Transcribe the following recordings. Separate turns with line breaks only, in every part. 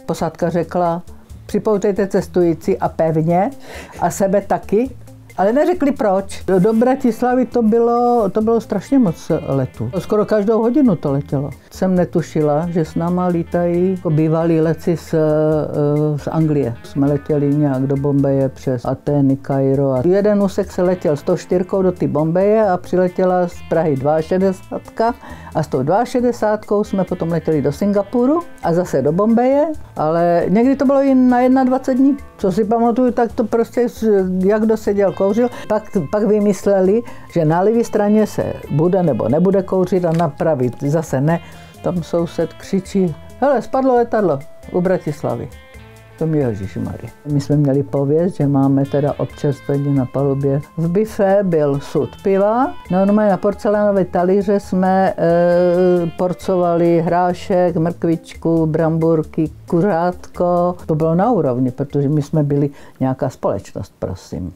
Posádka řekla, připoutejte cestující a pevně a sebe taky, ale neřekli proč. Do Bratislavy to bylo strašně moc letů. Skoro každou hodinu to letělo. Jsem netušila, že s náma lítají bývalí letci z Anglie. Jsme letěli nějak do Bombeje přes Atény, Kairo. A jeden úsek se letěl 104 do té Bombeje a přiletěla z Prahy 62 a s tou 62 jsme potom letěli do Singapuru a zase do Bombeje, ale někdy to bylo i na 21 dní. Co si pamatuju, tak to prostě, jak kdo seděl, kouřil. Pak vymysleli, že na levé straně se bude nebo nebude kouřit a napravit zase ne. Tam soused křičí, hele, spadlo letadlo u Bratislavy. To mi ježišmarja. My jsme měli pověst, že máme teda občerstvení na palubě. V bife byl sud piva. Normálně na porcelánové talíře jsme porcovali hrášek, mrkvičku, bramburky, kuřátko. To bylo na úrovni, protože my jsme byli nějaká společnost, prosím.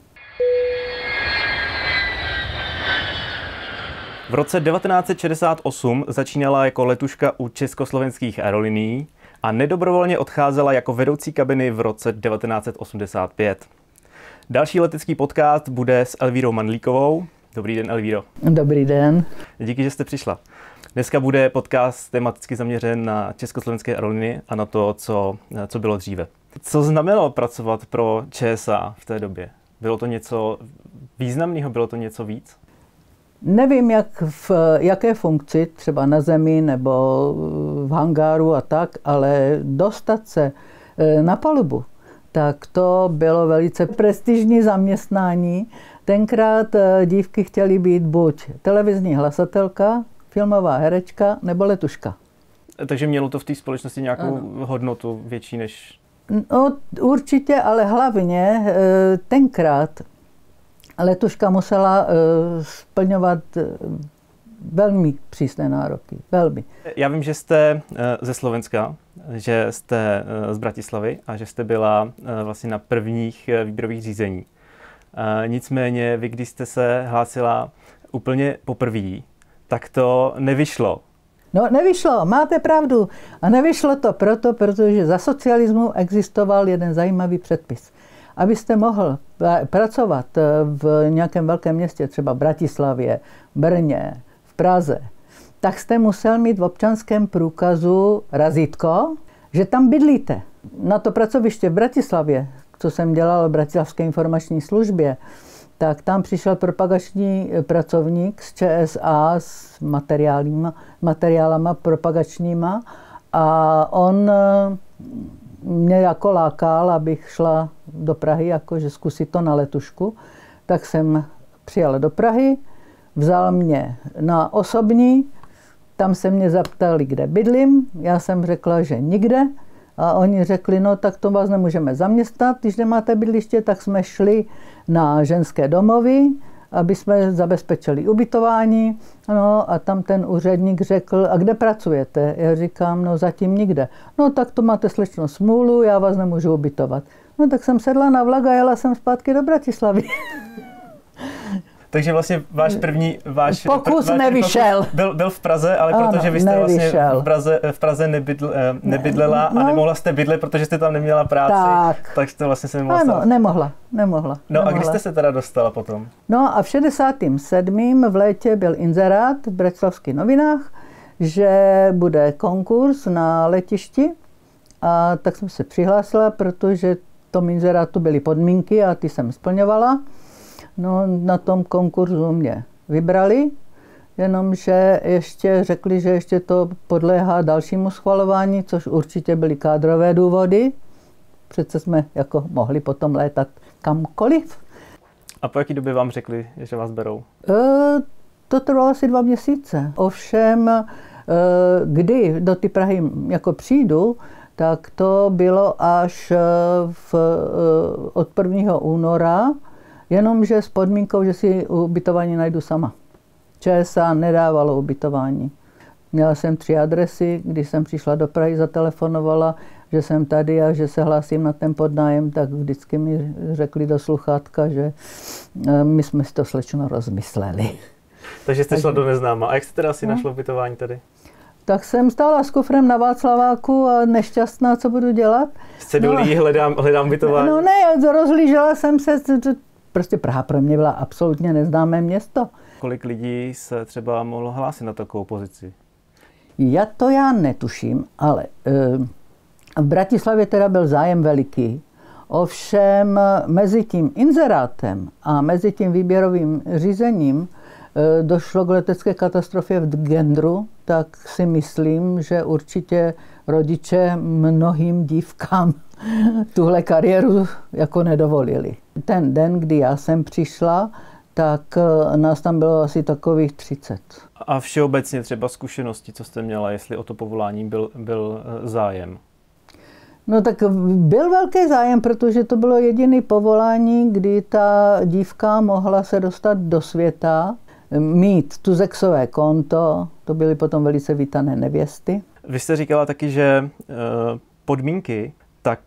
V roce 1968 začínala jako letuška u československých aerolinií a nedobrovolně odcházela jako vedoucí kabiny v roce 1985. Další letecký podcast bude s Elvírou Mandlíkovou. Dobrý den, Elvíro.
Dobrý den.
Díky, že jste přišla. Dneska bude podcast tematicky zaměřen na československé aerolinie a na to, co bylo dříve. Co znamenalo pracovat pro ČSA v té době? Bylo to něco významného, bylo to něco víc?
Nevím, v jaké funkci, třeba na zemi nebo v hangáru a tak, ale dostat se na palubu, tak to bylo velice prestižní zaměstnání. Tenkrát dívky chtěly být buď televizní hlasatelka, filmová herečka nebo letuška.
Takže mělo to v té společnosti nějakou hodnotu větší než...
No, určitě, ale hlavně tenkrát letuška musela splňovat velmi přísné nároky. Velmi. Já
vím, že jste ze Slovenska, že jste z Bratislavy a že jste byla vlastně na prvních výběrových řízení. Nicméně vy, když jste se hlásila úplně poprvé, tak to nevyšlo.
No, nevyšlo, máte pravdu. A nevyšlo to protože za socialismu existoval jeden zajímavý předpis. Abyste mohl pracovat v nějakém velkém městě, třeba v Bratislavě, Brně, v Praze, tak jste musel mít v občanském průkazu razítko, že tam bydlíte. Na to pracoviště v Bratislavě, co jsem dělal v Bratislavské informační službě, tak tam přišel propagační pracovník z ČSA s materiálama propagačníma a on mě jako lákal, abych šla do Prahy, jakože zkusit to na letušku. Tak jsem přijela do Prahy, vzal mě na osobní, tam se mě zaptali, kde bydlím, já jsem řekla, že nikde a oni řekli, no tak to vás nemůžeme zaměstnat, když nemáte bydliště, tak jsme šli na ženské domovy, aby jsme zabezpečili ubytování. No a tam ten úředník řekl, a kde pracujete? Já říkám, no zatím nikde. No tak to máte slečno smůlu, já vás nemůžu ubytovat. No tak jsem sedla na vlak a jela jsem zpátky do Bratislavy.
Takže vlastně váš
pokus nevyšel.
Byl v Praze, ale ano, protože vy jste vlastně v Praze nebydlela a nemohla jste bydlet, protože jste tam neměla práci, tak jste vlastně se nemohla stát.
Nemohla.
No a kdy jste se teda dostala potom?
No a v 67. v létě byl inzerát v bratislavských novinách, že bude konkurs na letišti a tak jsem se přihlásila, protože v tom inzerátu byly podmínky a ty jsem splňovala. No, na tom konkurzu mě vybrali, jenomže ještě řekli, že ještě to podléhá dalšímu schvalování, což určitě byly kádrové důvody. Přece jsme jako mohli potom létat kamkoliv.
A po jaký době vám řekli, že vás berou?
To trvalo asi 2 měsíce. Ovšem, kdy do ty Prahy jako přijdu, tak to bylo až od 1. února, jenomže s podmínkou, že si ubytování najdu sama. ČSA nedávalo ubytování. Měla jsem 3 adresy, když jsem přišla do Prahy, zatelefonovala, že jsem tady a že se hlásím na ten podnájem, tak vždycky mi řekli do sluchátka, že my jsme si to slečno rozmysleli.
Takže jste šla do neznáma. A jak jste teda si našla ubytování tady?
Tak jsem stála s kufrem na Václaváku a nešťastná, co budu dělat.
Z cedulí hledám bytování.
No ne, rozhlížela jsem se, prostě Praha pro mě byla absolutně neznámé město.
Kolik lidí se třeba mohlo hlásit na takovou pozici?
Já netuším, ale v Bratislavě teda byl zájem veliký. Ovšem mezi tím inzerátem a mezi tím výběrovým řízením došlo k letecké katastrofě v Gendru, tak si myslím, že určitě rodiče mnohým dívkám tuhle kariéru jako nedovolili. Ten den, kdy já jsem přišla, tak nás tam bylo asi takových 30.
A všeobecně třeba zkušenosti, co jste měla, jestli o to povolání byl zájem?
No tak byl velký zájem, protože to bylo jediné povolání, kdy ta dívka mohla se dostat do světa, mít tuzexové konto, to byly potom velice vítané nevěsty.
Vy jste říkala taky, že podmínky, tak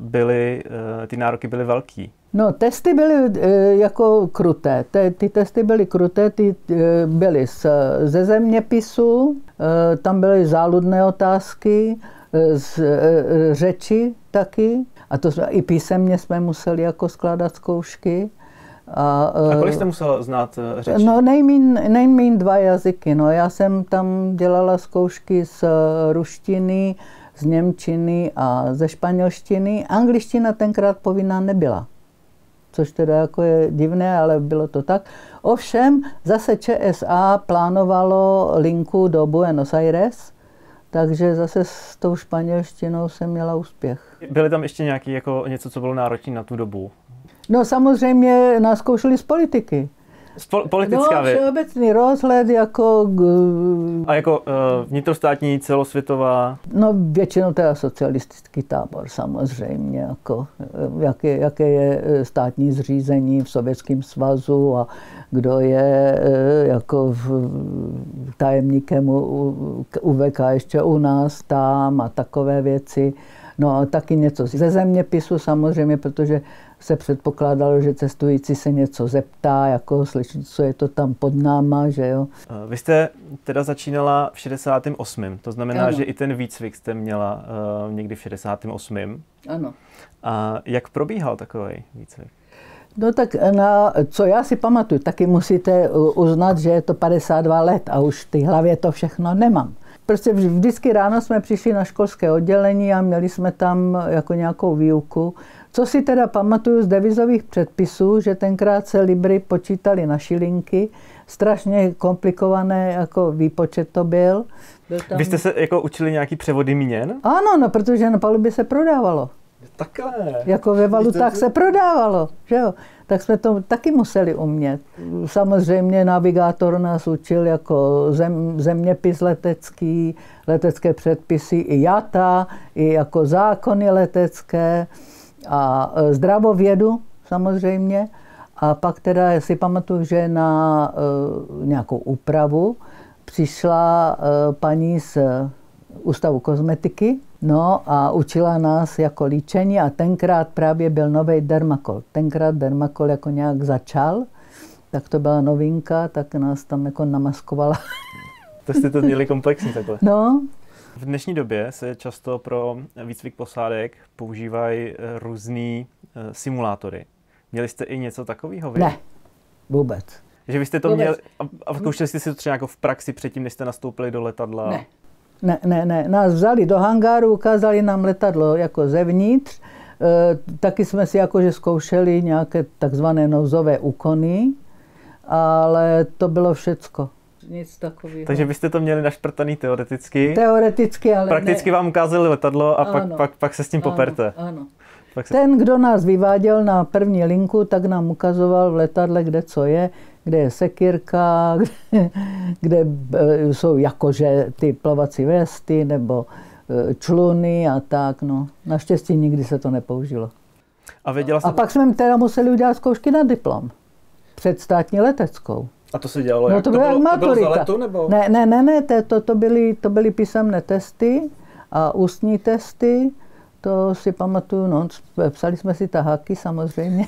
ty nároky byly velký.
No, testy byly jako kruté. Ty testy byly kruté, ty byly ze zeměpisu, tam byly záludné otázky, z řeči taky. A to i písemně jsme museli jako skládat zkoušky. A
kolik jste musela znát řeči?
No, nejmín 2 jazyky. No, já jsem tam dělala zkoušky z ruštiny, z němčiny a ze španělštiny. Angličtina tenkrát povinná nebyla. Což teda jako je divné, ale bylo to tak. Ovšem, zase ČSA plánovalo linku do Buenos Aires, takže zase s tou španělštinou jsem měla úspěch.
Byly tam ještě nějaký jako něco, co bylo náročné na tu dobu?
No samozřejmě nás zkoušeli z politiky.
Politická věc.
No, všeobecný rozhled jako...
A jako vnitrostátní, celosvětová?
No většinou teda socialistický tábor samozřejmě, jako jaké je státní zřízení v Sovětském svazu a kdo je jako tajemníkem UVK ještě u nás tam a takové věci. No taky něco ze zeměpisu samozřejmě, protože se předpokládalo, že cestující se něco zeptá, jako slyšet, co je to tam pod náma, že jo.
Vy jste teda začínala v 68. To znamená, ano, že i ten výcvik jste měla někdy v 68.
Ano.
A jak probíhal takový výcvik?
No tak co já si pamatuju, taky musíte uznat, že je to 52 let a už v té hlavě to všechno nemám. Prostě vždycky ráno jsme přišli na školské oddělení a měli jsme tam jako nějakou výuku. Co si teda pamatuju z devizových předpisů, že tenkrát se libry počítali na šilinky, strašně komplikované jako výpočet to byl.
Vy jste se jako učili nějaký převody měn?
Ano, no, protože na palubě se prodávalo.
Takhle.
Jako ve valutách se prodávalo, že jo. Tak jsme to taky museli umět. Samozřejmě navigátor nás učil jako zeměpis letecký, letecké předpisy i JATA, i jako zákony letecké a zdravovědu samozřejmě. A pak teda si pamatuju, že na nějakou úpravu přišla paní z Ústavu kozmetiky, no a učila nás jako líčení a tenkrát právě byl nový Dermacol. Tenkrát Dermacol jako nějak začal, tak to byla novinka, tak nás tam jako namaskovala.
To jste to měli komplexní takhle.
No.
V dnešní době se často pro výcvik posádek používají různý simulátory. Měli jste i něco takového vy?
Ne, vůbec.
Že vy jste to měli a zkoušeli jste si to třeba jako v praxi předtím, než jste nastoupili do letadla?
Ne. Ne. Nás vzali do hangáru, ukázali nám letadlo jako zevnitř. Taky jsme si jakože zkoušeli nějaké takzvané nouzové úkony, ale to bylo všecko. Nic takového.
Takže byste to měli našprtaný teoreticky?
Teoreticky, ale
prakticky vám ukázali letadlo a pak se s tím poperte.
Ano. Ten, kdo nás vyváděl na první linku, tak nám ukazoval v letadle, kde co je, kde je sekírka, kde jsou jakože ty plovací vesty nebo čluny a tak. No. Naštěstí nikdy se to nepoužilo. A pak jsme teda museli udělat zkoušky na diplom. Před státní leteckou.
A to se dělalo
jak?
To bylo za letu, nebo?
Ne, to byly písemné testy a ústní testy. To si pamatuju, no, psali jsme si taháky samozřejmě.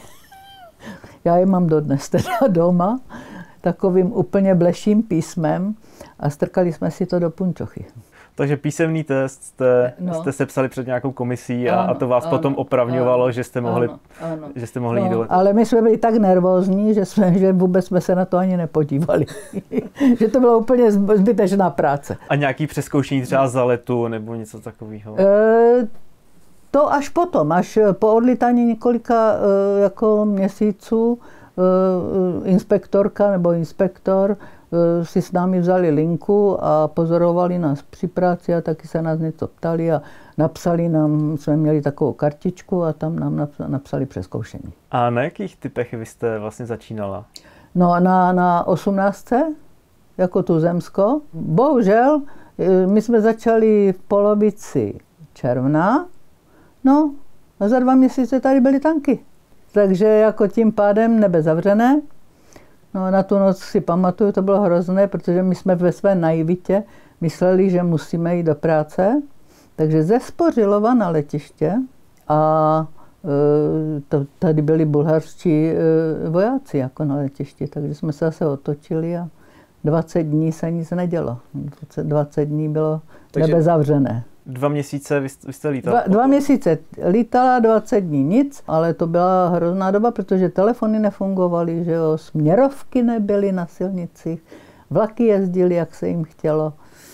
Já je mám dodnes teda doma, takovým úplně bleším písmem a strkali jsme si to do punčochy.
Takže písemný test jste sepsali před nějakou komisí a to vás potom opravňovalo, že jste mohli jít do letů.
Ale my jsme byli tak nervózní, že vůbec jsme se na to ani nepodívali. Že to bylo úplně zbytečná práce.
A nějaký přezkoušení třeba za letu nebo něco takového?
To až potom, až po odlítání několika jako měsíců inspektorka nebo inspektor si s námi vzali linku a pozorovali nás při práci a taky se nás něco ptali a napsali nám, jsme měli takovou kartičku a tam nám napsali přezkoušení.
A na jakých typech vy jste vlastně začínala?
No na 18, jako tuzemsko. Bohužel, my jsme začali v polovici června, no a za 2 měsíce tady byly tanky. Takže jako tím pádem nebe zavřené. No na tu noc si pamatuju, to bylo hrozné, protože my jsme ve své naivitě mysleli, že musíme jít do práce. Takže ze Spořilova na letiště a tady byli bulharští vojáci jako na letišti, takže jsme se zase otočili a 20 dní se nic nedělo. 20 dní bylo nebe zavřené.
2 měsíce vy jste lítala?
2 měsíce lítala, 20 dní nic, ale to byla hrozná doba, protože telefony nefungovaly, že jo, směrovky nebyly na silnicích, vlaky jezdily, jak se jim chtělo.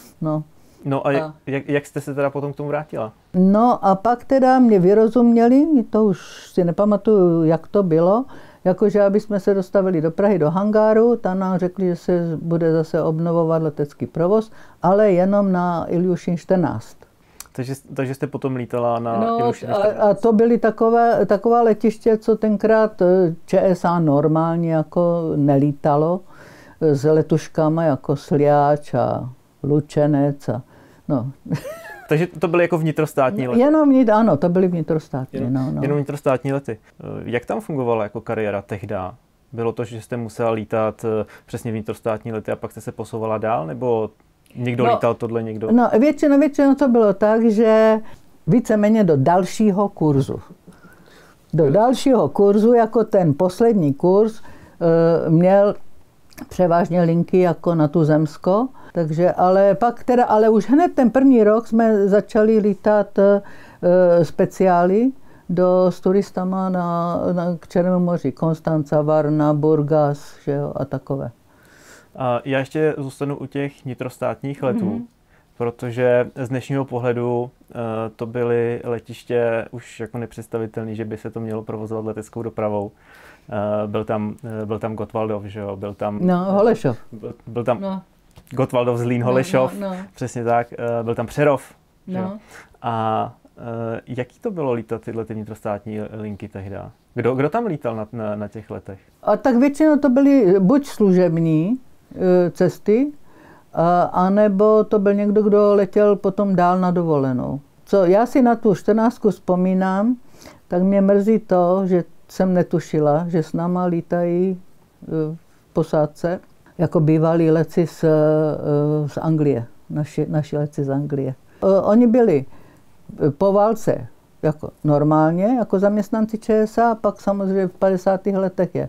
No a jak jste se teda potom k tomu vrátila?
No a pak teda mě vyrozuměli, to už si nepamatuju, jak to bylo, jakože aby jsme se dostavili do Prahy, do hangáru, tam nám řekli, že se bude zase obnovovat letecký provoz, ale jenom na Iljušin 14.
Takže jste potom lítala na Iljušin 14.
A to byly taková letiště, co tenkrát ČSA normálně jako nelítalo s letuškama jako Sliač a Lučenec a no.
Takže to byly jako vnitrostátní lety?
Ano, to byly vnitrostátní.
Jenom vnitrostátní lety. Jak tam fungovala jako kariéra tehda? Bylo to, že jste musela lítat přesně vnitrostátní lety a pak jste se posouvala dál? Nebo někdo lítal tohle, někdo?
No, většinou to bylo tak, že víceméně do dalšího kurzu. Do dalšího kurzu, jako ten poslední kurz, měl převážně linky jako na tuzemsko. Takže, ale už hned ten první rok jsme začali lítat speciály s turistama k Černému moři. Konstanca, Varna, Burgas, že jo, a takové.
A já ještě zůstanu u těch vnitrostátních letů, protože z dnešního pohledu to byly letiště už jako nepředstavitelné, že by se to mělo provozovat leteckou dopravou. Byl tam Gottwaldov, že jo, byl tam...
Holešov.
Byl tam Gottwaldov, Zlín, Holešov, přesně tak. Byl tam Přerov, že jo. A jaký to bylo lítat tyhle vnitrostátní linky tehda? Kdo tam lítal na těch letech? A
tak většinou to byly buď služební cesty, anebo to byl někdo, kdo letěl potom dál na dovolenou. Co já si na tu 14 vzpomínám, tak mě mrzí to, že jsem netušila, že s náma lítají v posádce jako bývalí leci z Anglie, naši leci z Anglie. Oni byli po válce jako normálně, jako zaměstnanci ČSA, pak samozřejmě v 50. letech je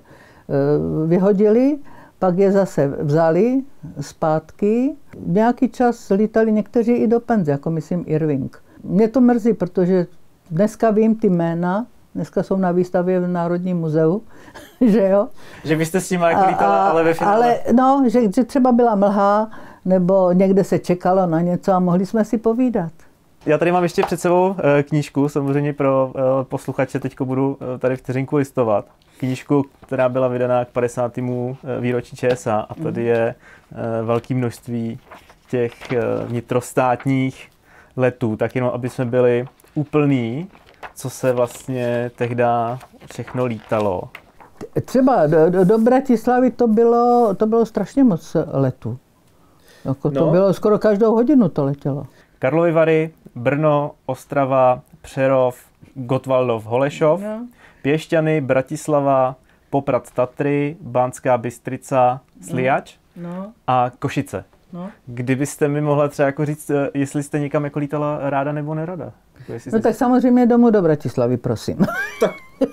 vyhodili, pak je zase vzali zpátky. Nějaký čas lítali někteří i do penze, jako myslím Irving. Mě to mrzí, protože dneska vím ty jména, dneska jsou na výstavě v Národním muzeu, že jo?
Že vy jste s tím jako lítala, ale ve finále...
Ale že třeba byla mlha, nebo někde se čekalo na něco a mohli jsme si povídat.
Já tady mám ještě před sebou knížku, samozřejmě pro posluchače, teďko budu tady vteřinku listovat. Knížku, která byla vydaná k 50. výročí ČSA a tady je velké množství těch vnitrostátních letů, tak jenom aby jsme byli úplní, co se vlastně tehda všechno lítalo.
Třeba do Bratislavy to bylo strašně moc letů. Jako to bylo skoro každou hodinu to letělo.
Karlovy Vary, Brno, Ostrava, Přerov, Gottwaldov, Holešov, Piešťany, Bratislava, Poprad, Tatry, Banská Bystrica, Sliač a Košice. Kdybyste mi mohla třeba jako říct, jestli jste někam jako lítala ráda nebo nerada?
Tak samozřejmě domů do Bratislavy, prosím.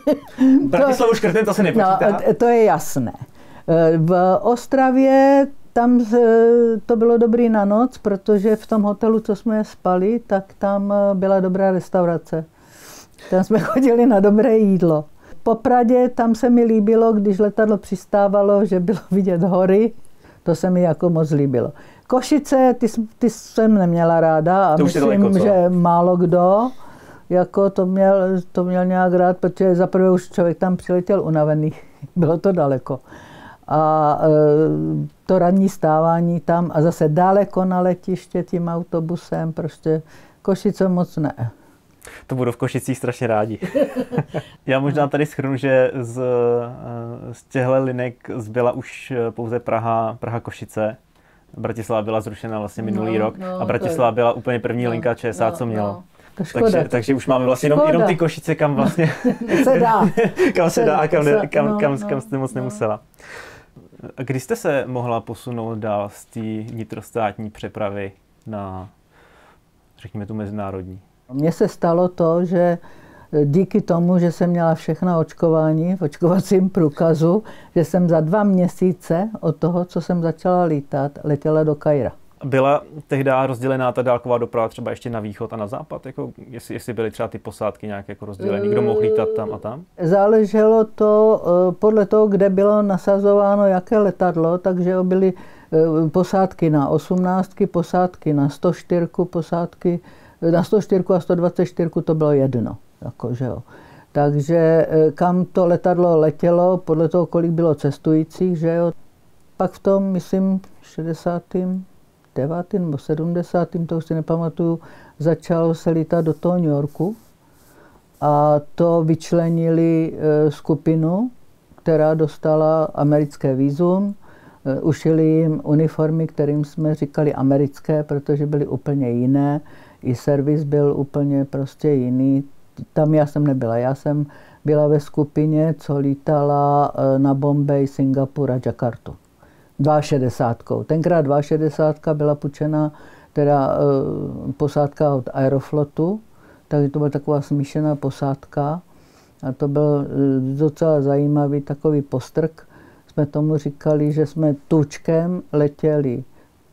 Bratislavu škrtnem, to se nepočítá?
To je jasné. V Ostravě tam to bylo dobrý na noc, protože v tom hotelu, co jsme spali, tak tam byla dobrá restaurace. Tam jsme chodili na dobré jídlo. Po Pradě tam se mi líbilo, když letadlo přistávalo, že bylo vidět hory. To se mi jako moc líbilo. Košice, ty jsem neměla ráda a myslím, že málo kdo jako to měl nějak rád, protože zaprvé už člověk tam přiletěl unavený. Bylo to daleko. A to ranní stávání tam a zase daleko na letiště tím autobusem, prostě Košice moc ne.
To budou v Košicích strašně rádi. Já možná tady shrnu, že z těchto linek zbyla už pouze Praha Košice. Bratislava byla zrušena vlastně minulý rok a Bratislava byla úplně první linka ČSA, co mělo. Takže už máme vlastně jenom ty Košice, kam vlastně
se dá.
kam se dá a kam jste moc nemusela. Kdy jste se mohla posunout dál z té vnitrostátní přepravy na, řekněme, tu mezinárodní?
Mně se stalo to, že díky tomu, že jsem měla všechna očkování v očkovacím průkazu, že jsem za 2 měsíce od toho, co jsem začala lítat, letěla do Kaira.
Byla tehdy rozdělená ta dálková doprava třeba ještě na východ a na západ? Jako, jestli byly třeba ty posádky nějak jako rozdělené? Kdo mohl lítat tam a tam?
Záleželo to podle toho, kde bylo nasazováno jaké letadlo, takže byly posádky na 18, posádky na 104, posádky na 104 a 124 to bylo jedno. Jako, že jo. Takže kam to letadlo letělo, podle toho, kolik bylo cestujících, že jo. Pak v tom, myslím, 69. nebo 70. to už si nepamatuju, začalo se lítat do toho New Yorku a to vyčlenili skupinu, která dostala americké vízum, ušili jim uniformy, kterým jsme říkali americké, protože byly úplně jiné, i servis byl úplně prostě jiný. Tam já jsem nebyla, já jsem byla ve skupině, co lítala na Bombay, Singapur a Jakartu. 62. Tenkrát 62 byla půjčena teda posádka od Aeroflotu, takže to byla taková smíšená posádka a to byl docela zajímavý takový postrk. Jsme tomu říkali, že jsme tučkem letěli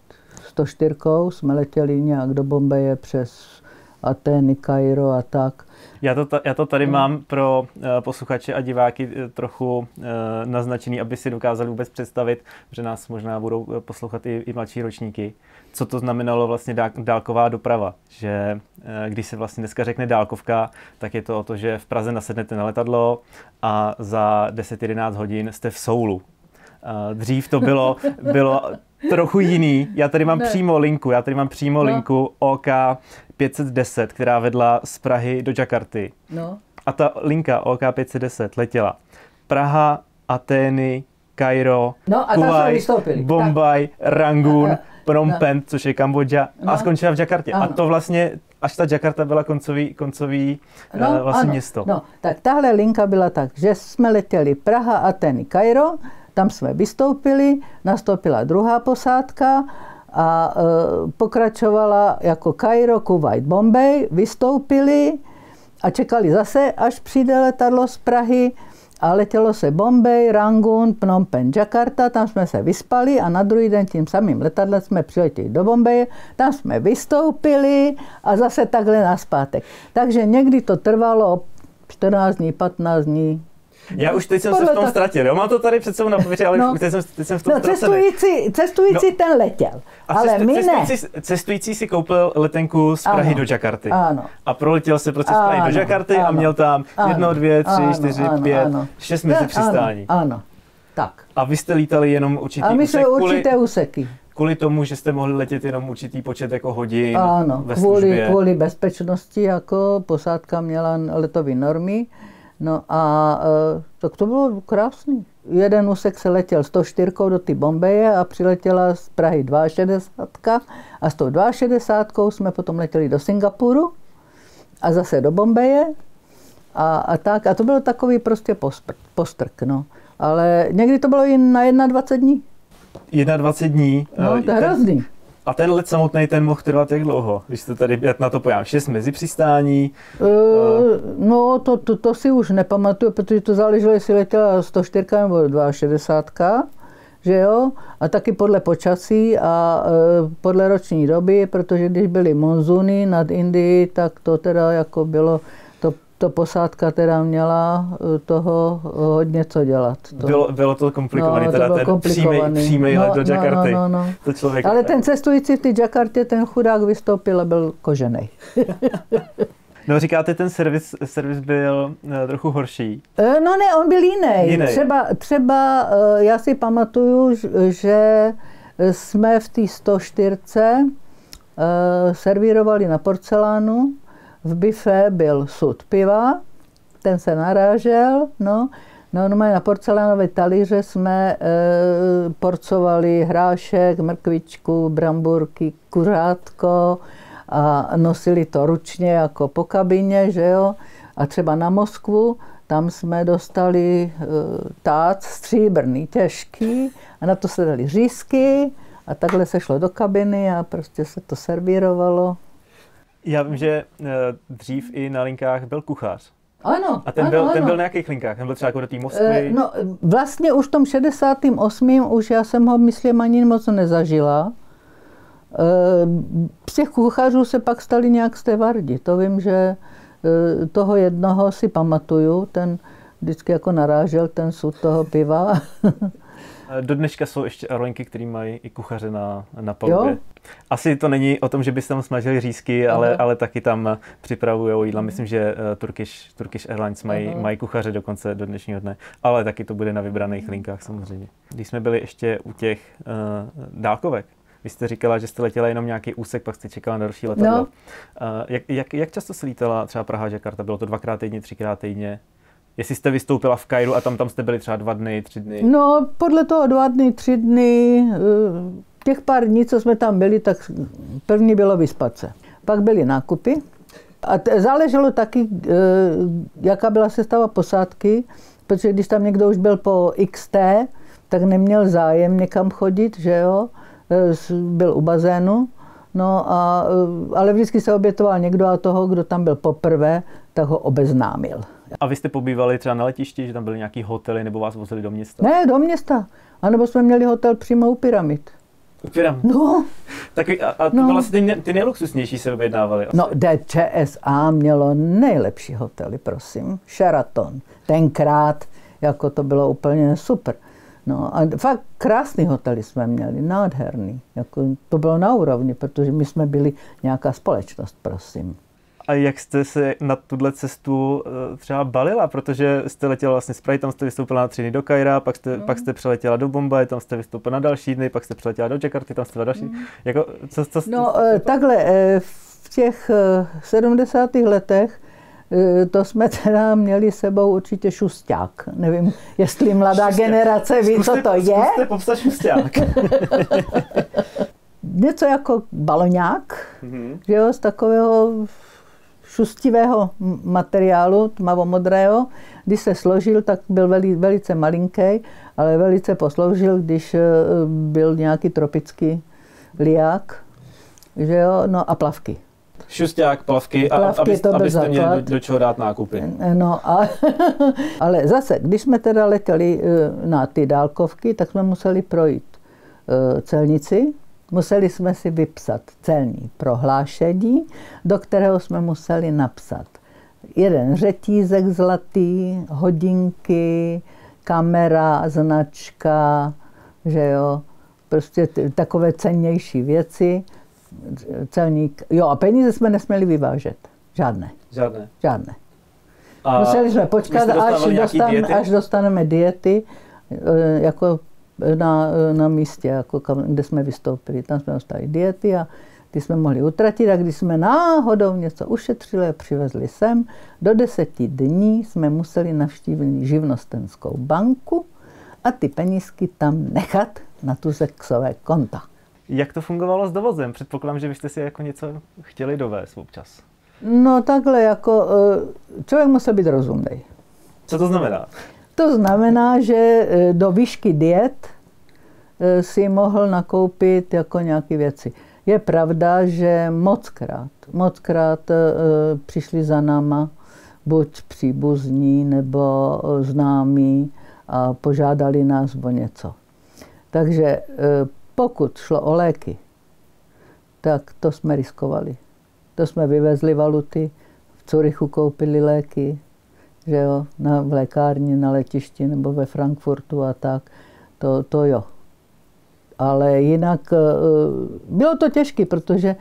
104, jsme letěli nějak do Bombeje přes Atény, Kairo a tak.
Já to tady mám pro posluchače a diváky trochu naznačený, aby si dokázali vůbec představit, že nás možná budou poslouchat i mladší ročníky, co to znamenalo vlastně dálková doprava. Že když se vlastně dneska řekne dálkovka, tak je to o to, že v Praze nasednete na letadlo a za 10-11 hodin jste v Soulu. Dřív to bylo trochu jiný. Já tady mám přímo linku OK 510, která vedla z Prahy do Jakarty. No. A ta linka OK 510 letěla Praha, Atény, Kairo, Kuwait, Bombaj, Rangun, Phnom Penh, což je Kambodža, a skončila v Jakartě. Ano. A to vlastně, až ta Jakarta byla koncový město.
No, tak tahle linka byla tak, že jsme letěli Praha, Atény, Kairo, tam jsme vystoupili, nastoupila druhá posádka a pokračovala jako Kairo, Kuwait, Bombay, vystoupili a čekali zase, až přijde letadlo z Prahy a letělo se Bombay, Rangun, Phnom Penh, Jakarta, tam jsme se vyspali a na druhý den tím samým letadlem jsme přiletěli do Bombaye, tam jsme vystoupili a zase takhle nazpátek. Takže někdy to trvalo 14 dní, 15 dní.
Já už teď jsem se v tom ztratil, jo? Mám to tady před sebou na papíře, ale teď jsem v tom ztracený.
Cestující ten letěl, ale my ne.
Cestující si koupil letenku z Prahy do Jakarty.
Ano.
A proletěl se prostě z Prahy do Jakarty a měl tam 1, 2, 3, 4, 5, 6 mezi přistání.
Ano, tak.
A vy jste lítali jenom určitý úsek?
A my jsme určité úseky.
Kvůli tomu, že jste mohli letět jenom určitý počet jako hodin ve
službě. Kvůli bezpečnosti, jako posádka měla letové normy. No a tak to bylo krásný. Jeden úsek se letěl 104 do ty Bombeje a přiletěla z Prahy 62 a s tou 62 jsme potom letěli do Singapuru a zase do Bombeje a tak. A to bylo takový prostě postrk, no. Ale někdy to bylo i na 21 dní.
21 dní?
No, to je hrozný.
A ten let samotný, ten mohl trvat jak dlouho? Když to tady na to pojám, 6 mezi přistání?
No, to si už nepamatuju, protože to záleželo, jestli letěla 104 nebo 62. že jo, a taky podle počasí a podle roční doby, protože když byly monzuny nad Indii, tak to teda jako bylo, to posádka teda měla toho hodně co dělat.
Bylo to komplikované,
no,
teda
to
ten přímý let do Jakarty. To člověk...
Ale ten cestující v té Jakartě, ten chudák vystoupil a byl kožený.
No říkáte, ten servis byl trochu horší.
No ne, on byl jiný. Třeba já si pamatuju, že jsme v té 104 servírovali na porcelánu, v bife byl sud piva, ten se narážel, no normálně na porcelánové talíře jsme porcovali hrášek, mrkvičku, bramburky, kuřátko, a nosili to ručně jako po kabině, že jo. A třeba na Moskvu, tam jsme dostali tác stříbrný, těžký a na to se dali řízky a takhle se šlo do kabiny a prostě se to servírovalo.
Já vím, že dřív i na linkách byl kuchař.
Ano,
a ten byl na jakých linkách? Ten byl třeba jako do té Moskvy?
No vlastně už v tom 68. už já jsem ho, myslím, ani moc nezažila. Z těch kuchařů se pak stali nějak stevardi. To vím, že toho jednoho si pamatuju, ten vždycky jako narážel ten sud toho piva.
Do dneška jsou ještě aerolinky, které mají i kuchaře na palubě. Asi to není o tom, že by se tam smažili řízky, ale taky tam připravují jídla. Myslím, že Turkish Airlines mají kuchaře dokonce do dnešního dne, ale taky to bude na vybraných linkách samozřejmě. Když jsme byli ještě u těch dálkovek, vy jste říkala, že jste letěla jenom nějaký úsek, pak jste čekala na další letadlo.
No.
Jak často se lítala třeba Praha, Jakarta? Bylo to 2x týdně, 3x týdně? Jestli jste vystoupila v Kairu a tam jste byli třeba 2 dny, 3 dny? No,
podle toho 2 dny, 3 dny. Těch pár dní, co jsme tam byli, tak první bylo vyspat se. Pak byly nákupy. A záleželo taky, jaká byla sestava posádky, protože když tam někdo už byl po XT, tak neměl zájem někam chodit, že jo? Byl u bazénu, ale vždycky se obětoval někdo a toho, kdo tam byl poprvé, tak ho obeznámil.
A vy jste pobývali třeba na letišti, že tam byly nějaký hotely, nebo vás vozili do města?
Ne, do města. A nebo jsme měli hotel přímo u pyramid.
U pyramid?
No.
Tak a to bylo asi ty nejluxusnější se objednávali? Asi.
No, ČSA mělo nejlepší hotely, prosím. Sheraton. Tenkrát, jako to bylo úplně super. No a fakt krásný hotely jsme měli, nádherný. Jako, to bylo na úrovni, protože my jsme byli nějaká společnost, prosím.
A jak jste se na tuhle cestu třeba balila? Protože jste letěla vlastně z Prahy, tam jste vystoupila na 3 dny do Kaira, pak jste přeletěla do Bombaje, tam jste vystoupila na další dny, pak jste přeletěla do Jakarty, tam jste na další. Jako,
takhle, v těch 70. letech to jsme teda měli sebou určitě šusťák. Nevím, jestli mladá generace ví, co to je.
Zkuste popsat šusťák.
Něco jako baloňák, že jo, z takového šustivého materiálu, tmavomodrého. Když se složil, tak byl velice malinký, ale velice posloužil, když byl nějaký tropický liák, že jo, no a plavky.
Šusťák, plavky, abyste měli do čeho dát nákupy.
No, ale zase, když jsme teda letěli na ty dálkovky, tak jsme museli projít celnici. Museli jsme si vypsat celní prohlášení, do kterého jsme museli napsat jeden řetízek zlatý, hodinky, kamera, značka, že jo, prostě takové cennější věci. Celník, jo, a peníze jsme nesměli vyvážet. Žádné. Museli jsme počkat, až dostaneme diety, jako na místě, jako kde jsme vystoupili. Tam jsme dostali diety a ty jsme mohli utratit a když jsme náhodou něco ušetřili a přivezli sem, do 10 dní jsme museli navštívit živnostenskou banku a ty penízky tam nechat na tuzexové konta.
Jak to fungovalo s dovozem? Předpokládám, že byste si jako něco chtěli dovést občas.
No takhle, jako člověk musel být rozumnej.
Co to znamená?
To znamená, že do výšky diet si mohl nakoupit jako nějaké věci. Je pravda, že mockrát přišli za náma buď příbuzní nebo známí a požádali nás o něco. Takže pokud šlo o léky, tak to jsme riskovali. To jsme vyvezli valuty, v Curychu koupili léky, že jo, v lékárně, na letišti nebo ve Frankfurtu a tak. To jo. Ale jinak bylo to těžké, protože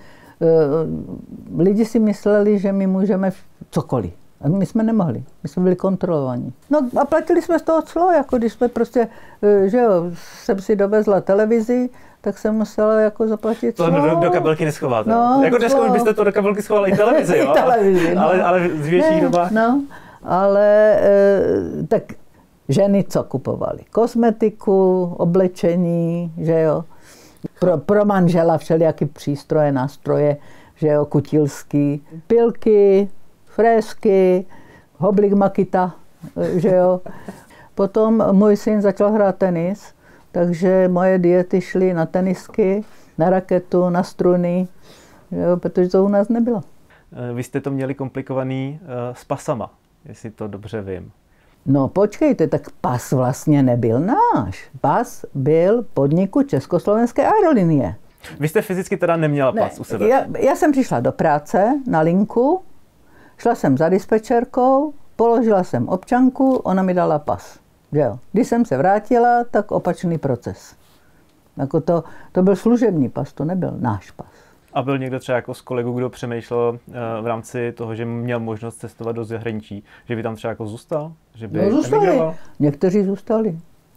lidi si mysleli, že my můžeme cokoliv. A my jsme nemohli. My jsme byli kontrolovaní. No a platili jsme z toho clo, jako když jsme prostě, že jo, jsem si dovezla televizi, tak jsem musela jako zaplatit clo.
To do kabelky neschováte.
No,
jako dneska už byste to do kabelky schovali i televizi, jo?
I televizi, no.
Ale z větších dobách.
No, ale tak ženy co kupovaly? Kosmetiku, oblečení, že jo. Pro manžela všelijaký přístroje, nástroje, že jo, kutilský. Pilky, frézky, hoblik makita, že jo. Potom můj syn začal hrát tenis, takže moje diety šly na tenisky, na raketu, na struny, jo, protože to u nás nebylo.
Vy jste to měli komplikovaný s pasama, jestli to dobře vím.
No počkejte, tak pas vlastně nebyl náš. Pas byl podniku Československé aerolinie.
Vy jste fyzicky teda neměla pas u sebe?
Já jsem přišla do práce na linku, šla jsem za dispečerkou, položila jsem občanku, ona mi dala pas. Že jo? Když jsem se vrátila, tak opačný proces. Jako to byl služební pas, to nebyl náš pas.
A byl někdo třeba jako z kolegů, kdo přemýšlel v rámci toho, že měl možnost cestovat do zahraničí, že by tam třeba jako zůstal? Že by
zůstali. Někteří zůstali.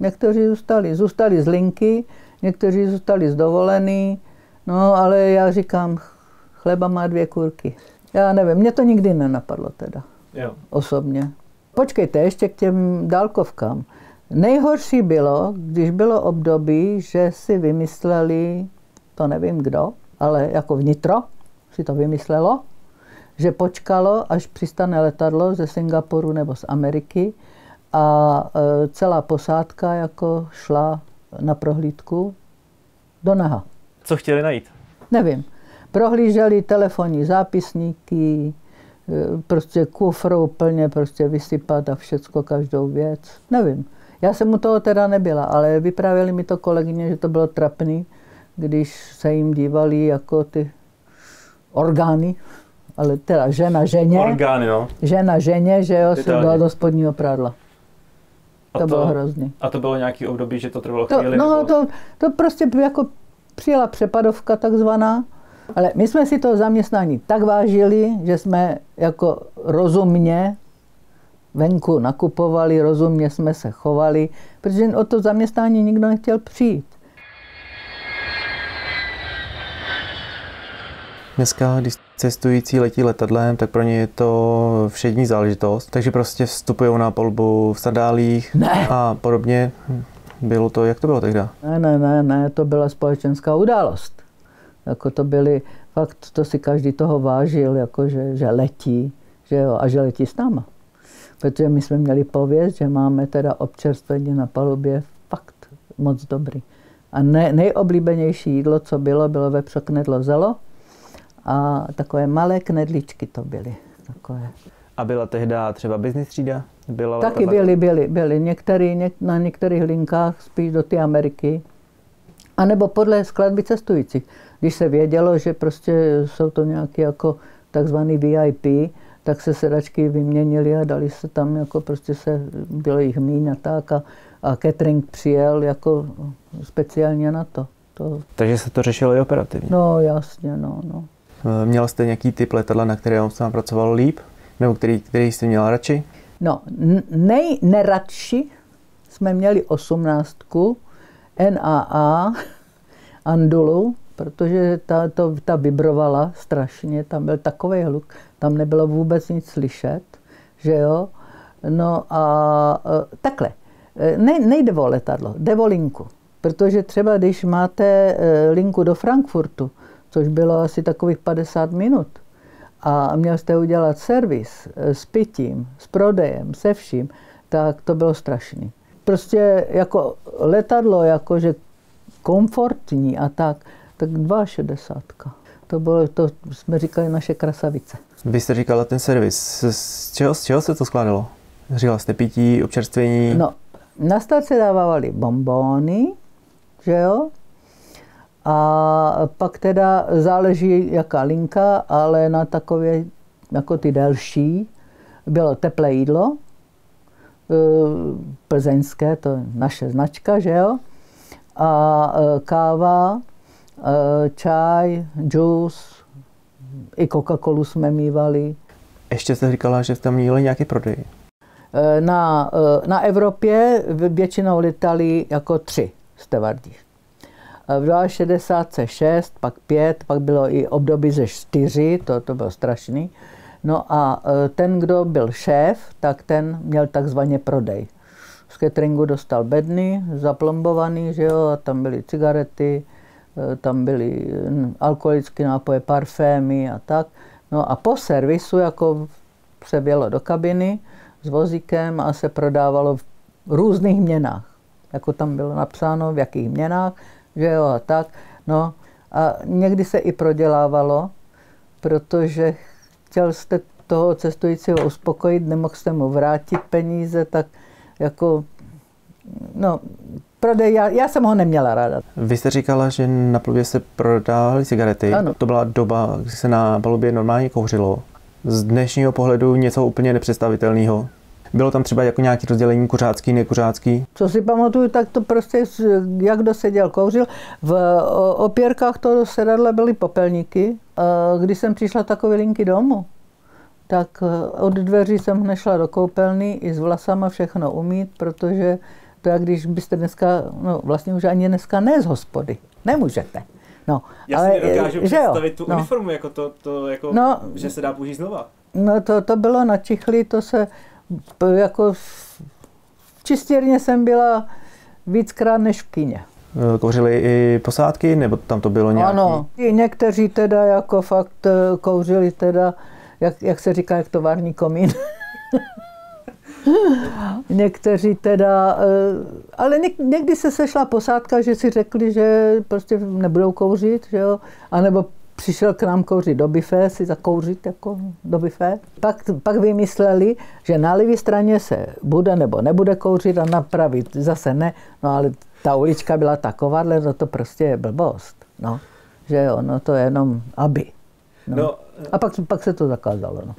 Zůstali z linky, někteří zůstali z dovolený. No, ale já říkám, chleba má 2 kůrky. Já nevím, mě to nikdy nenapadlo teda.
Jo.
Osobně. Počkejte, ještě k těm dálkovkám. Nejhorší bylo, když bylo období, že si vymysleli, to nevím kdo, ale jako vnitro si to vymyslelo, že počkalo, až přistane letadlo ze Singapuru nebo z Ameriky a celá posádka jako šla na prohlídku do naha.
Co chtěli najít?
Nevím. Prohlíželi telefonní zápisníky, prostě kufr úplně prostě vysypat a všecko, každou věc. Nevím. Já jsem u toho teda nebyla, ale vyprávěli mi to kolegyně, že to bylo trapný, když se jim dívali jako ty orgány, ale teda žena ženě.
Orgány, no.
Žena ženě, že jo, se dala do spodního prádla. To bylo hrozný.
A to bylo nějaký období, že to trvalo chvíli?
No, to prostě jako přijela přepadovka takzvaná, ale my jsme si to zaměstnání tak vážili, že jsme jako rozumně venku nakupovali, rozumně jsme se chovali, protože o to zaměstnání nikdo nechtěl přijít.
Dneska, když cestující letí letadlem, tak pro ně je to všední záležitost, takže prostě vstupují na palubu v sandálích a podobně. Bylo to, jak to bylo tehdy?
Ne, to byla společenská událost. Jako to byly, fakt to si každý toho vážil, jako že letí, že jo, a že letí s náma. Protože my jsme měli pověst, že máme teda občerstvení na palubě fakt moc dobrý. A nejoblíbenější jídlo, co bylo vepřo, knedlo, zelo a takové malé knedličky to byly. Takové.
A byla tehdy třeba business třída?
Taky byly. Na některých linkách spíš do té Ameriky. A nebo podle skladby cestujících. Když se vědělo, že prostě jsou to nějaký jako takzvaný VIP, tak se sedačky vyměnili a dali se tam, jako prostě bylo jich míň a tak a catering přijel jako speciálně na to.
Takže se to řešilo i operativně?
No jasně, no.
Měla jste nějaký typ letadla, na kterém se vám pracovalo líp? Nebo který jste měla radši?
No, nejradši jsme měli 18 NAA Andulu, protože ta vibrovala strašně, tam byl takový hluk, tam nebylo vůbec nic slyšet, že jo. No a takhle, nejde o letadlo, jde o linku, protože třeba když máte linku do Frankfurtu, což bylo asi takových 50 minut, a měl jste udělat servis s pitím, s prodejem, se vším, tak to bylo strašný. Prostě jako letadlo, jakože komfortní a tak 62. To jsme říkali naše krasavice.
Vy jste říkala ten servis. Z čeho se to skládalo? Říkala jste pití, občerstvení?
No, na start se dávávali bonbóny, že jo. A pak teda záleží, jaká linka, ale na takové, jako ty delší, bylo teplé jídlo, plzeňské, to je naše značka, že jo. A káva, čaj, džus, i Coca-Colu jsme mívali.
Ještě jste říkala, že jste tam měli nějaký prodej.
Na Evropě většinou letali jako 3 stevardi. V 62 6, pak 5, pak bylo i období ze 4, to bylo strašný. No a ten, kdo byl šéf, tak ten měl takzvaně prodej. Z cateringu dostal bedny, zaplombovaný, že jo, a tam byly cigarety, tam byly alkoholické nápoje, parfémy a tak. No a po servisu jako se vjelo do kabiny s vozíkem a se prodávalo v různých měnách. Jako tam bylo napsáno, v jakých měnách, že jo, a tak. No a někdy se i prodělávalo, protože chtěl jste toho cestujícího uspokojit, nemohl jste mu vrátit peníze, tak jako, no, prodej, já jsem ho neměla ráda.
Vy jste říkala, že na palubě se prodávaly cigarety.
Ano.
To byla doba, kdy se na palubě normálně kouřilo. Z dnešního pohledu něco úplně nepředstavitelného. Bylo tam třeba jako nějaké rozdělení kuřácký, nekuřácký?
Co si pamatuju, tak to prostě, jak kdo seděl, kouřil. V opěrkách toho sedadla byly popelníky. Když jsem přišla takové linky domů, tak od dveří jsem nešla do koupelny i s vlasama všechno umýt, protože to jak když byste dneska, no vlastně už ani dneska ne z hospody, nemůžete. No,
já
ale,
si nedokážu představit tu
no.
uniformu, jako to jako,
no,
že se dá použít znova.
No to bylo na čichli, to se jako v čistírně jsem byla víckrát než v kyně.
Kouřili i posádky, nebo tam to bylo nějaký?
Ano, i někteří teda jako fakt kouřili teda, jak se říká, jak tovární komín. Někteří teda, ale někdy se sešla posádka, že si řekli, že prostě nebudou kouřit, že jo, anebo přišel k nám kouřit do bifé, si zakouřit jako do bifé. Pak vymysleli, že na levé straně se bude nebo nebude kouřit a napravit zase ne, no ale ta ulička byla takováhle, no to prostě je blbost, no, že jo, no to je jenom aby. No. A pak se to zakázalo, no.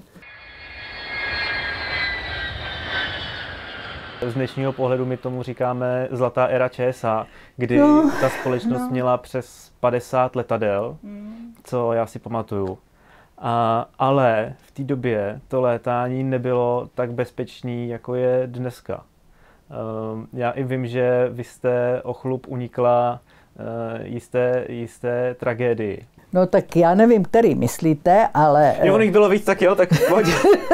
Z dnešního pohledu my tomu říkáme zlatá éra ČSA, kdy ta společnost měla přes 50 letadel, co já si pamatuju. Ale v té době to létání nebylo tak bezpečný, jako je dneska. Já i vím, že vy jste o chlup unikla jisté tragédii.
No tak já nevím, který myslíte, ale...
Jo, jich bylo víc, tak jo, tak pojď.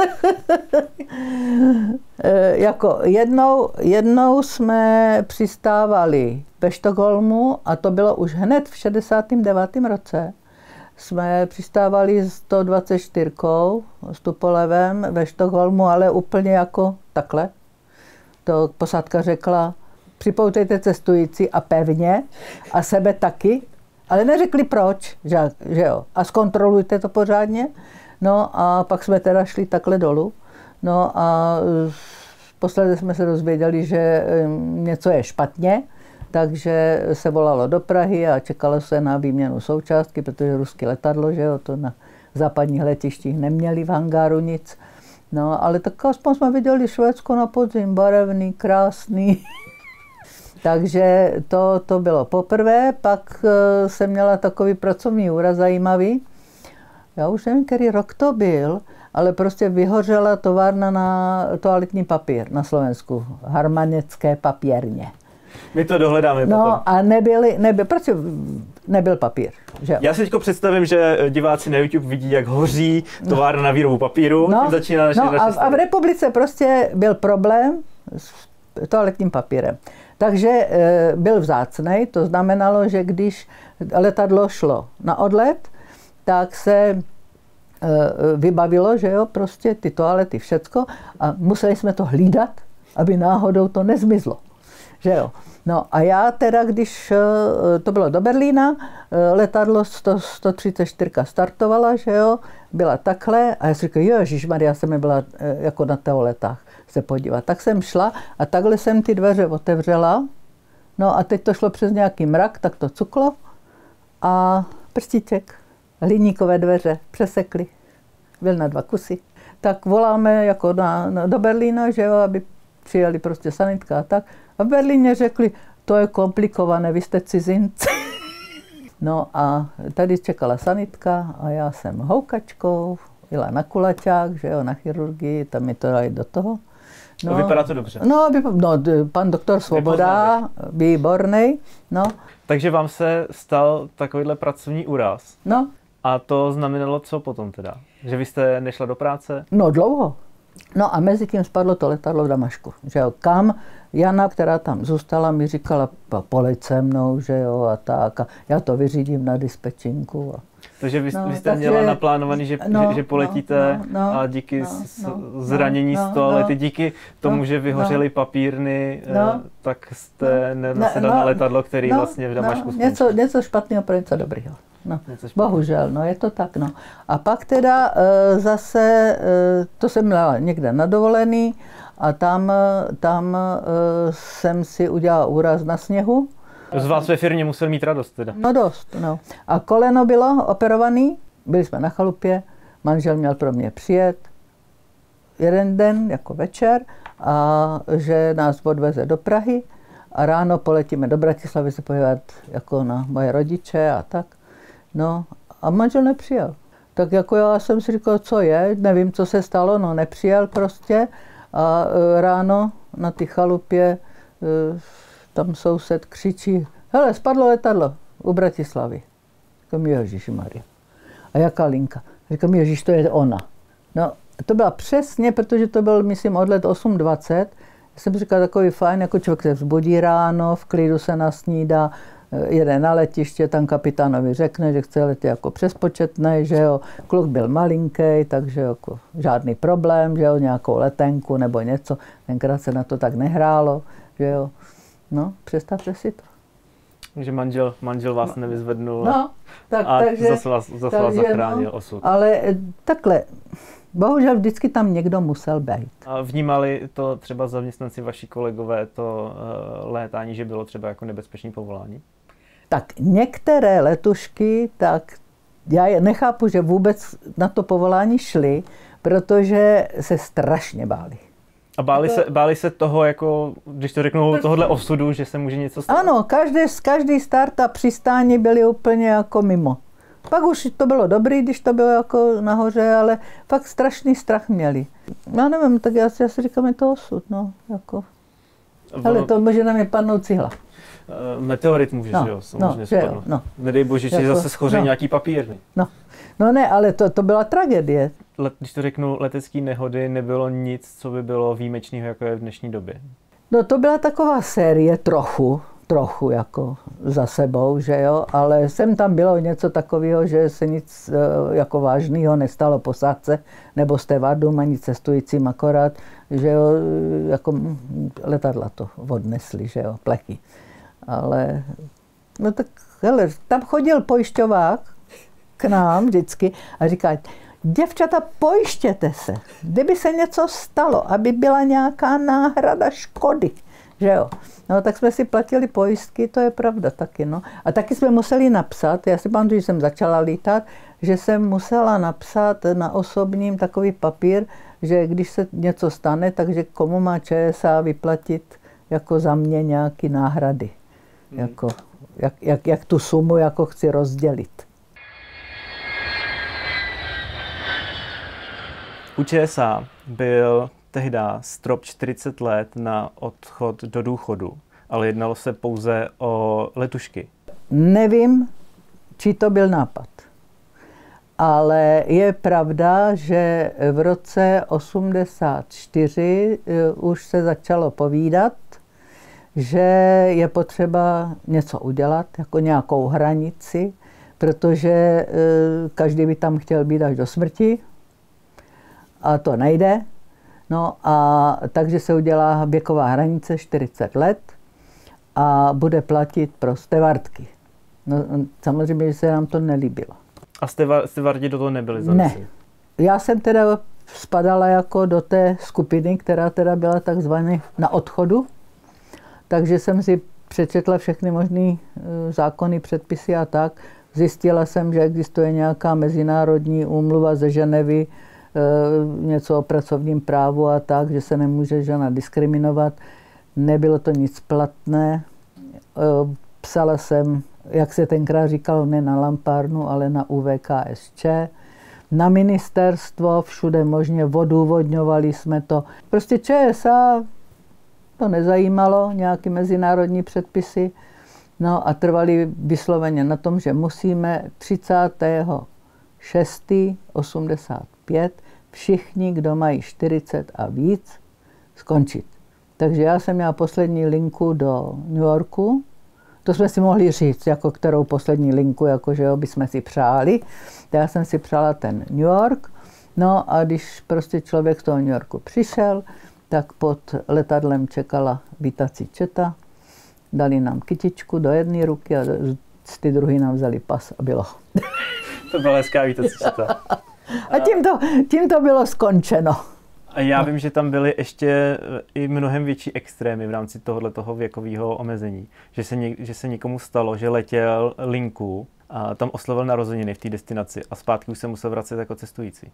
Jako jednou jsme přistávali ve Stockholmu a to bylo už hned v 69. roce. Jsme přistávali 124 s Tupolevem ve Stockholmu, ale úplně jako takhle. To posádka řekla, připoutejte cestující a pevně a sebe taky. Ale neřekli proč, že jo. A zkontrolujte to pořádně. No a pak jsme teda šli takhle dolů. No a posledně jsme se dozvěděli, že něco je špatně, takže se volalo do Prahy a čekalo se na výměnu součástky, protože ruské letadlo, že jo, to na západních letištích neměli v hangáru nic. No ale tak aspoň jsme viděli Švédsko na podzim, barevný, krásný. Takže to bylo poprvé, pak jsem měla takový pracovní úraz zajímavý. Já už nevím, který rok to byl, ale prostě vyhořela továrna na toaletní papír na Slovensku. Harmanecké papírně.
My to dohledáme potom.
No a prostě nebyl papír. Že?
Já si teď představím, že diváci na YouTube vidí, jak hoří továrna na výrobu papíru. Začíná naše
a v republice prostě byl problém s toaletním papírem. Takže byl vzácnej, to znamenalo, že když letadlo šlo na odlet, tak se vybavilo, že jo, prostě ty toalety, všecko a museli jsme to hlídat, aby náhodou to nezmizlo, že jo. No a já teda, když to bylo do Berlína, letadlo 134 startovala, že jo, byla takhle a já si říkala, ježišmarja, já jsem byla jako na toaletách se podívat. Tak jsem šla a takhle jsem ty dveře otevřela, No a teď to šlo přes nějaký mrak, tak to cuklo a prstíček, hliníkové dveře přesekli. Byl na 2 kusy. Tak voláme jako do Berlína, že jo, aby přijeli prostě sanitka a tak. A v Berlíně řekli, to je komplikované, vy jste cizinci. No a tady čekala sanitka a já jsem houkačkou, jela na kulaťák, že jo, na chirurgii, tam mi to dali do toho.
No, vypadá to dobře.
No, pan doktor Svoboda, výborný, no.
Takže vám se stal takovýhle pracovní úraz.
No.
A to znamenalo co potom teda? Že vy jste nešla do práce?
No, dlouho. No a mezi tím spadlo to letadlo v Damašku, že jo, kam Jana, která tam zůstala, mi říkala, poleď se mnou, že jo, a tak, a já to vyřídím na dispečinku.
Takže vy jste měla naplánovaný, že poletíte a díky zranění z toalety, díky tomu, že vyhořely papírny, tak jste nenasedal na letadlo, který vlastně v Damašku skončil.
Něco špatného pro něco dobrého. No, bohužel, no je to tak, no. A pak teda zase, to jsem měla někde na dovolený a tam jsem si udělala úraz na sněhu.
Z vás ve firmě musel mít radost teda.
No dost, no. A koleno bylo operovaný, byli jsme na chalupě, manžel měl pro mě přijet jeden den, jako večer, a že nás odveze do Prahy a ráno poletíme do Bratislavy se podívat jako na moje rodiče a tak. No a manžel nepřijel. Tak jako já jsem si říkal, co je, nevím, co se stalo, no nepřijel prostě. A ráno na ty chalupě tam soused křičí, hele, spadlo letadlo u Bratislavy. Říkám, ježišmarja. A jaká linka? Říkám, ježiš, to je ona. No, to byla přesně, protože to byl, myslím, od let 8:20. Já jsem říkal, takový fajn, jako člověk se vzbudí ráno, v klidu se nasnídá, jede na letiště, tam kapitánovi řekne, že chce letět jako přespočetnej, že jo, kluk byl malinký, takže jako žádný problém, že jo, nějakou letenku nebo něco. Tenkrát se na to tak nehrálo, že jo. No, představte si to.
Takže manžel vás nevyzvednul
takže
zase vás zachránil osud.
Ale takhle, bohužel vždycky tam někdo musel být.
A vnímali to třeba zaměstnanci vaši kolegové, to létání, že bylo třeba jako nebezpečné povolání?
Tak některé letušky, tak já je nechápu, že vůbec na to povolání šli, protože se strašně báli.
A báli se toho, jako, když to řeknu, tohohle osudu, že se může něco stát?
Ano, každý start a přistání byly úplně jako mimo. Pak už to bylo dobrý, když to bylo jako nahoře, ale fakt strašný strach měli. Já nevím, tak já si říkám, je to osud, no, jako. Ale to může na mě padnout cihla.
Meteorit může, že jo, samozřejmě spadnout. No. Nedej bože, že zase schoří nějaký papírny.
No ne, ale to byla tragédie.
Když to řeknu, letecké nehody nebylo nic, co by bylo výjimečného, jako je v dnešní době.
No to byla taková série trochu jako za sebou, že jo, ale sem tam bylo něco takového, že se nic jako vážného nestalo posádce nebo stevardům ani cestujícím, akorát, že jo, jako letadla to odnesli, že jo, plechy. Ale, no tak, hele, tam chodil pojišťovák k nám vždycky a říká, děvčata, pojištěte se, kdyby se něco stalo, aby byla nějaká náhrada škody, že jo. No tak jsme si platili pojistky, to je pravda taky, no. A taky jsme museli napsat, já si pamatuju, že jsem začala lítat, že jsem musela napsat na osobním takový papír, že když se něco stane, takže komu má ČSA vyplatit jako za mě nějaký náhrady. Jako, jak tu sumu jako chci rozdělit.
U ČSA byl tehdy strop 40 let na odchod do důchodu, ale jednalo se pouze o letušky.
Nevím, či to byl nápad. Ale je pravda, že v roce 84 už se začalo povídat, že je potřeba něco udělat, jako nějakou hranici, protože každý by tam chtěl být až do smrti a to nejde. No a takže se udělá věková hranice 40 let a bude platit pro stevardky. No, samozřejmě, že se nám to nelíbilo.
A stevardi do toho nebyli zaneseni?
Ne. Já jsem teda spadala jako do té skupiny, která teda byla takzvaně na odchodu. Takže jsem si přečetla všechny možné zákony, předpisy a tak. Zjistila jsem, že existuje nějaká mezinárodní úmluva ze Ženevy, něco o pracovním právu a tak, že se nemůže žena diskriminovat. Nebylo to nic platné. Psala jsem, jak se tenkrát říkalo, ne na Lampárnu, ale na UVKSČ. Na ministerstvo, všude možně odůvodňovali jsme to. Prostě ČSA to nezajímalo, nějaké mezinárodní předpisy. No a trvali vysloveně na tom, že musíme 30.6.85 všichni, kdo mají 40 a víc, skončit. Takže já jsem měla poslední linku do New Yorku. To jsme si mohli říct, jako kterou poslední linku, jakože bychom si přáli. Já jsem si přála ten New York. No a když prostě člověk z toho New Yorku přišel, tak pod letadlem čekala vítací četa. Dali nám kytičku do jedné ruky a z ty druhé nám vzali pas a bylo.
To byla hezká vítací četa.
A tím to bylo skončeno.
A já vím, že tam byly ještě i mnohem větší extrémy v rámci tohoto věkového omezení. Že se někomu stalo, že letěl linku a tam oslavil narozeniny v té destinaci a zpátky už se musel vracet jako cestující.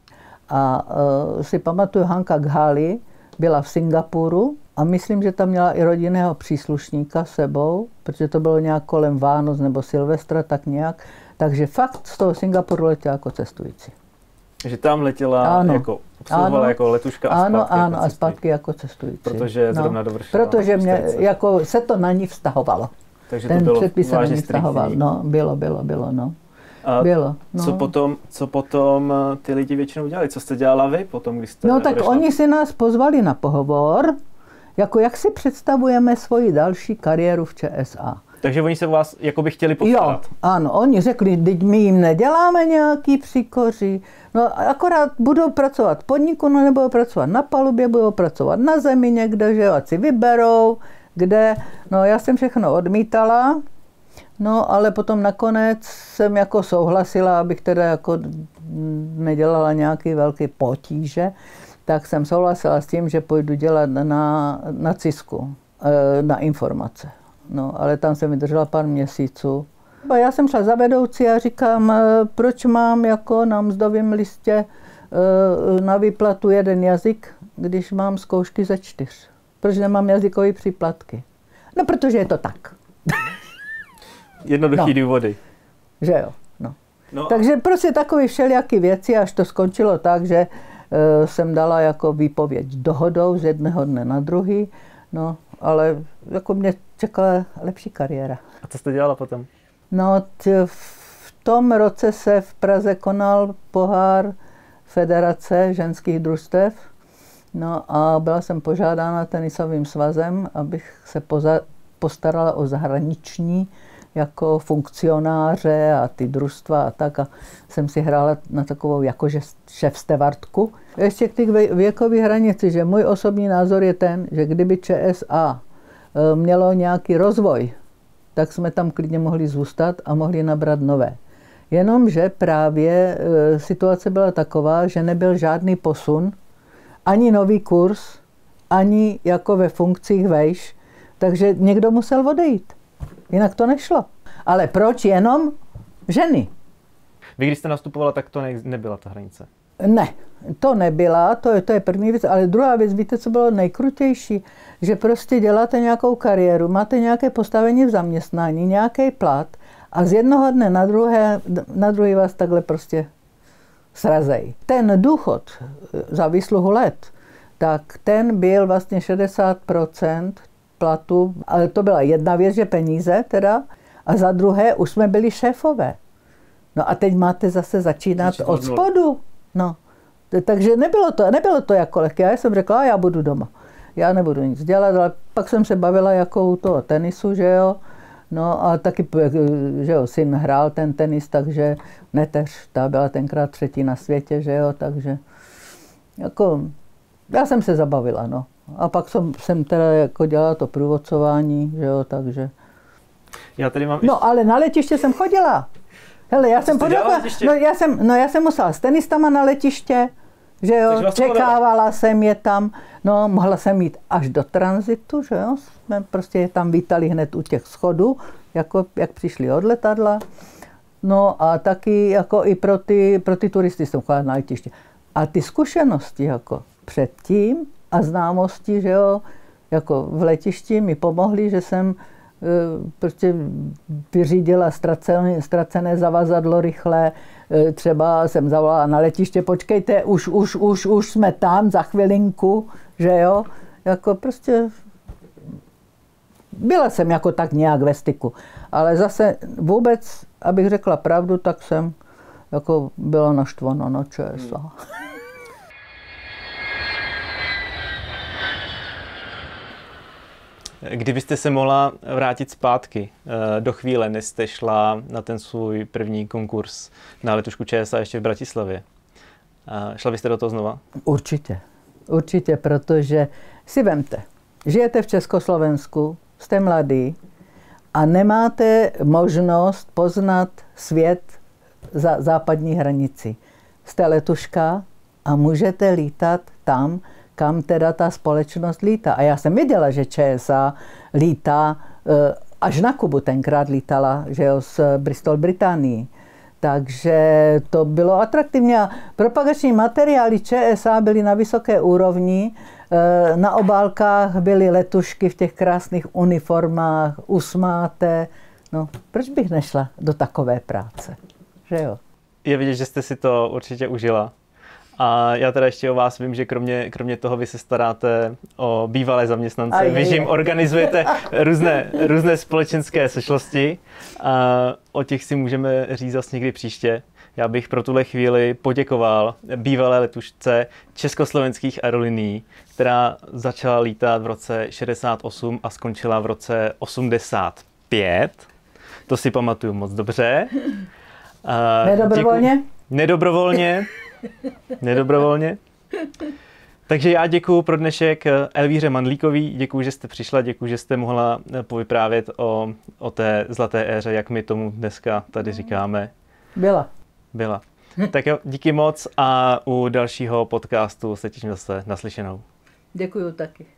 A si pamatuju, Hanka Ghali byla v Singapuru a myslím, že tam měla i rodinného příslušníka s sebou, protože to bylo nějak kolem Vánoc nebo Silvestra, tak nějak. Takže fakt z toho Singapuru letěla jako cestující.
Že tam letěla jako obsluhovala jako letuška a zpátky
ano, a zpátky jako cestující.
Protože zrovna dovršila.
Protože jako se to na ní vztahovalo.
Takže
ten
to bylo
předpis se na ní
vztahoval.
No, bylo, no.
A
bylo, no.
Co potom ty lidi většinou dělali? Co jste dělala vy potom, když jste
No tak oni si nás pozvali na pohovor, jako jak si představujeme svoji další kariéru v ČSA.
Takže oni se vás jako by chtěli postarat.
Jo, ano, oni řekli, teď my jim neděláme nějaký příkoří, no akorát budou pracovat v podniku, no nebudou pracovat na palubě, budou pracovat na zemi někde, že jo, ať si vyberou, kde. No já jsem všechno odmítala, no ale potom nakonec jsem jako souhlasila, abych teda jako nedělala nějaký velký potíže, tak jsem souhlasila s tím, že půjdu dělat na CISku, na informace. No, ale tam jsem vydržela pár měsíců. Já jsem šla za vedoucí a říkám, proč mám jako na mzdovém listě na výplatu jeden jazyk, když mám zkoušky ze 4. Proč nemám jazykové příplatky? No, protože je to tak.
Jednoduchý důvody.
Že jo, no. Takže prostě takové všelijaké věci, až to skončilo tak, že jsem dala jako výpověď dohodou z jednoho dne na druhý, no, ale jako mě čekala lepší kariéra.
A co jste dělala potom?
No, v tom roce se v Praze konal pohár Federace ženských družstev. No a byla jsem požádána tenisovým svazem, abych se postarala o zahraniční jako funkcionáře a ty družstva a tak. A jsem si hrála na takovou jakože šéfstevardku. Ještě k těch věkové hranici, že můj osobní názor je ten, že kdyby ČSA mělo nějaký rozvoj, tak jsme tam klidně mohli zůstat a mohli nabrat nové. Jenomže právě situace byla taková, že nebyl žádný posun, ani nový kurz, ani jako ve funkcích vejš, takže někdo musel odejít. Jinak to nešlo. Ale proč jenom ženy?
Vy, když jste nastupovala, tak to nebyla ta hranice?
Ne, to nebyla, to je první věc, ale druhá věc, víte, co bylo nejkrutější? Že prostě děláte nějakou kariéru, máte nějaké postavení v zaměstnání, nějaký plat a z jednoho dne na druhý vás takhle prostě srazej. Ten důchod za výsluhu let, tak ten byl vlastně 60% platu, ale to byla jedna věc, že peníze teda, a za druhé už jsme byli šéfové. No a teď máte zase začínat od spodu. No. Takže nebylo to jako lehké. Já jsem řekla, já budu doma. Já nebudu nic dělat, ale pak jsem se bavila jako u toho tenisu, že jo. No a taky, že jo, syn hrál ten tenis, takže neteř, ta byla tenkrát 3. na světě, že jo, takže jako, já jsem se zabavila, no. A pak jsem teda jako dělala to průvodcování, že jo, takže.
Já tady mám
no, ale na letiště jsem chodila. Hele, já jsem musela s tenistama na letiště, Že jo, čekávala jsem je tam, no mohla jsem jít až do tranzitu, že jo, jsme prostě je tam vítali hned u těch schodů, jako jak přišli od letadla. No a taky jako i pro ty turisty jsem chodila na letiště. A ty zkušenosti jako předtím a známosti, že jo, jako v letišti mi pomohly, že jsem prostě vyřídila ztracené zavazadlo rychle. Třeba jsem zavolala na letiště, počkejte, už jsme tam za chvilinku, že jo. Jako prostě byla jsem jako tak nějak ve styku. Ale zase vůbec, abych řekla pravdu, tak jsem jako byla naštvaná na ČSA.
Kdybyste se mohla vrátit zpátky do chvíle, než jste šla na ten svůj první konkurs na letušku ČSA ještě v Bratislavě, šla byste do toho znova?
Určitě, protože si vemte, žijete v Československu, jste mladý a nemáte možnost poznat svět za západní hranici. Jste letuška a můžete lítat tam, kam teda ta společnost lítá. A já jsem věděla, že ČSA lítá, až na Kubu tenkrát lítala, že jo, z Bristol, Británii. Takže to bylo atraktivní. A propagační materiály ČSA byly na vysoké úrovni. Na obálkách byly letušky v těch krásných uniformách, usmáté. No, proč bych nešla do takové práce? Že jo?
Je vidět, že jste si to určitě užila. A já teda ještě o vás vím, že kromě toho vy se staráte o bývalé zaměstnance. Vy jim organizujete různé společenské sešlosti. A o těch si můžeme říct zase někdy příště. Já bych pro tuhle chvíli poděkoval bývalé letušce Československých aerolinií, která začala lítat v roce 68 a skončila v roce 85. To si pamatuju moc dobře.
Nedobrovolně?
Nedobrovolně. Takže já děkuju pro dnešek Elvíře Mandlíkový, děkuju, že jste přišla, děkuju, že jste mohla povyprávět o té zlaté éře, jak my tomu dneska tady říkáme. Byla. Tak jo, díky moc a u dalšího podcastu se těším zase naslyšenou.
Děkuju taky.